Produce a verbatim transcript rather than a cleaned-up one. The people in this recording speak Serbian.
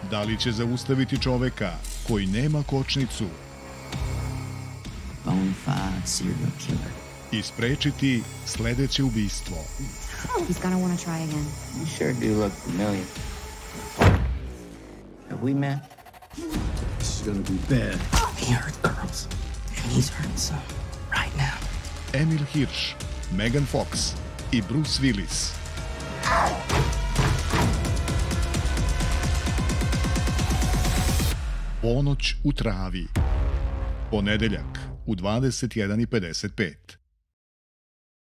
Da li će zaustaviti čoveka koji nema kočnicu Bonafide serial killer. i sprečiti sledeće ubistvo? He's gonna want to try again. You sure do look familiar. Have we met? This is gonna be bad. He hurt girls, and he's hurting some right now. Emil Hirsch, Megan Fox i Bruce Willis. Ponoć u travi. Ponedeljak u dvadeset jedan i pedeset pet.